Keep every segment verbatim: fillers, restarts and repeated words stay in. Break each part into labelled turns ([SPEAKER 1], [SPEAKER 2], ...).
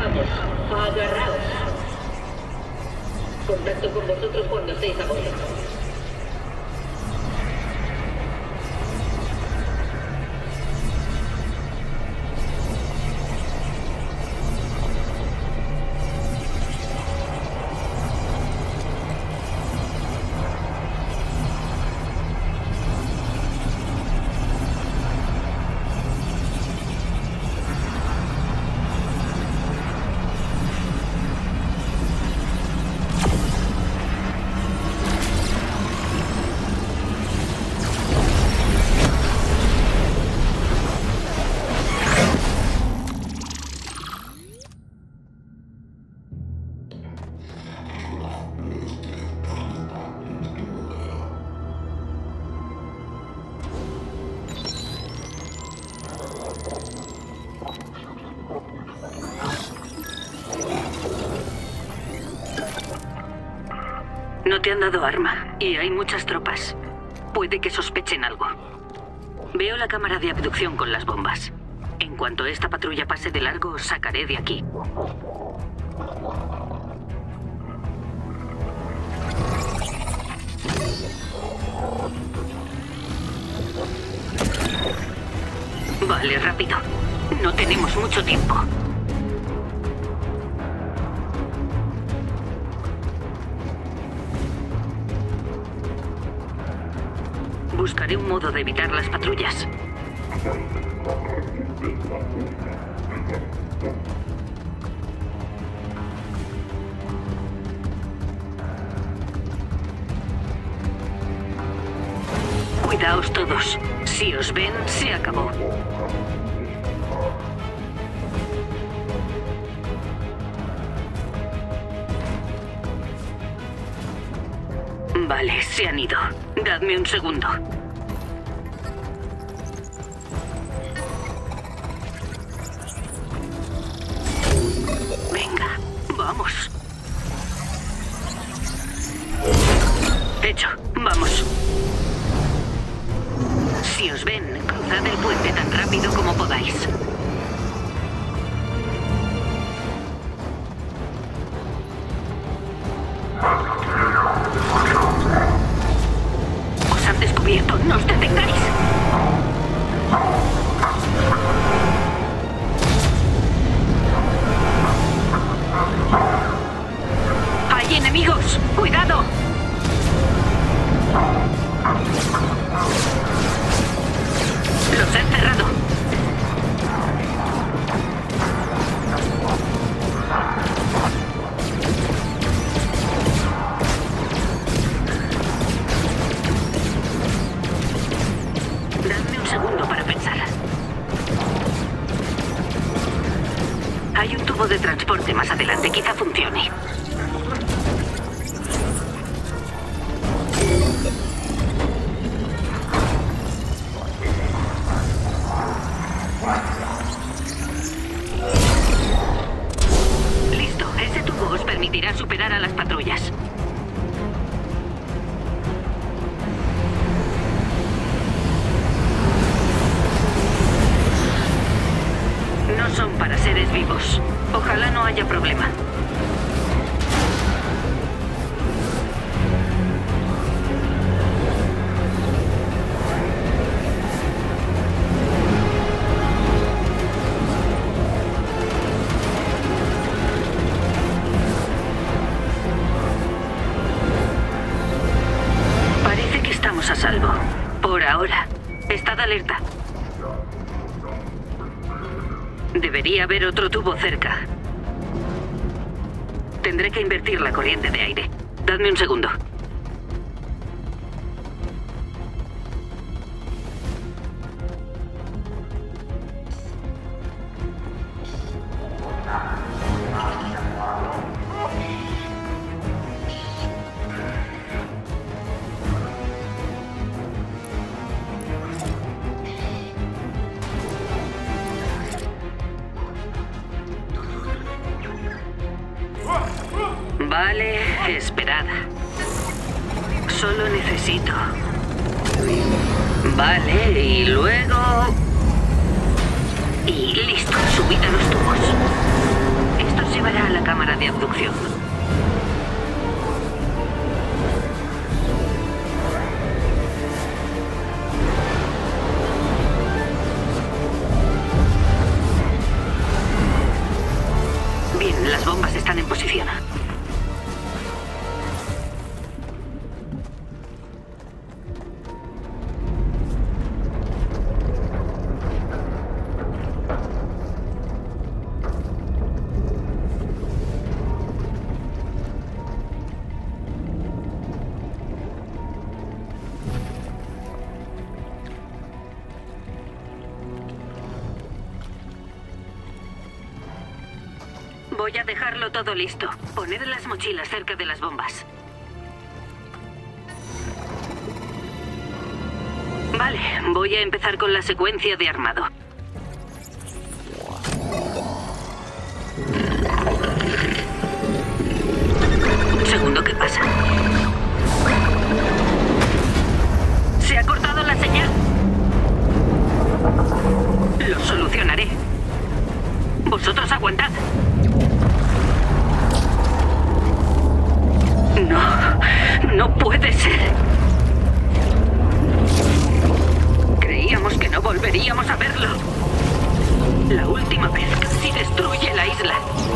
[SPEAKER 1] Vamos, agarraos. Contacto con vosotros cuando estéis a bordo.
[SPEAKER 2] No te han dado arma, y hay muchas tropas. Puede que sospechen algo. Veo la cámara de abducción con las bombas. En cuanto esta patrulla pase de largo, os sacaré de aquí. Vale, rápido. No tenemos mucho tiempo. Buscaré un modo de evitar las patrullas. Cuidaos todos. Si os ven, se acabó. Vale, se han ido. Dadme un segundo. Venga, vamos. Hecho, vamos. Si os ven, cruzad el puente tan rápido como podáis. Os han descubierto, no os detengáis. ¡Hay enemigos! ¡Cuidado! ¡Los he encerrado! Dadme un segundo para pensar. Hay un tubo de transporte más adelante, quizá funcione. Listo, ese tubo os permitirá superar a las patrullas. No son para seres vivos. Ojalá no haya problema. Parece que estamos a salvo. Por ahora. Estad alerta. Debería haber otro tubo cerca. Tendré que invertir la corriente de aire. Dadme un segundo. Vale, esperad. Solo necesito... Vale, y luego... Y listo, subid a los tubos. Estos llevará a la cámara de abducción. Bien, las bombas están en posición. Voy a dejarlo todo listo. Poned las mochilas cerca de las bombas. Vale, voy a empezar con la secuencia de armado. Un segundo, ¿qué pasa? ¿Se ha cortado la señal? Lo solucionaré. Vosotros aguantad. No, no puede ser. Creíamos que no volveríamos a verlo. La última vez casi destruye la isla.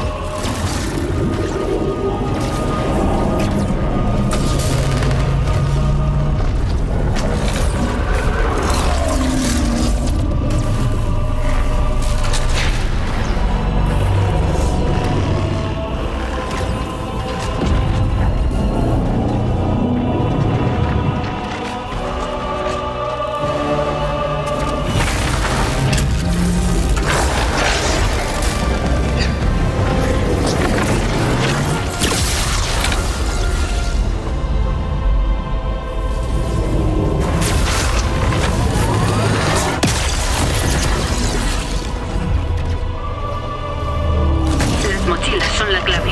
[SPEAKER 2] Son la clave.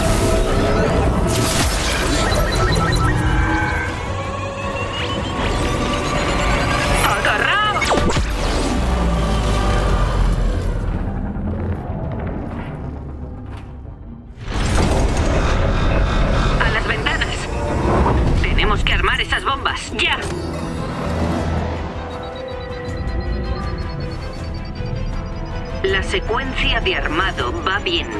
[SPEAKER 2] ¡Agarraos! A las ventanas. Tenemos que armar esas bombas. ¡Ya! La secuencia de armado va bien.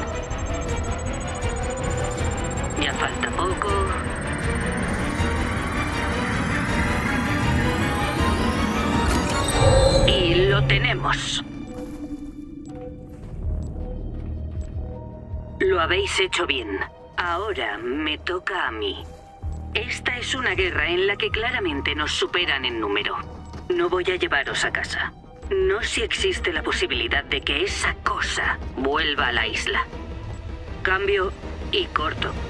[SPEAKER 2] Ya falta poco. Y lo tenemos. Lo habéis hecho bien. Ahora me toca a mí. Esta es una guerra en la que claramente nos superan en número. No voy a llevaros a casa. No si existe la posibilidad de que esa cosa vuelva a la isla. Cambio y corto.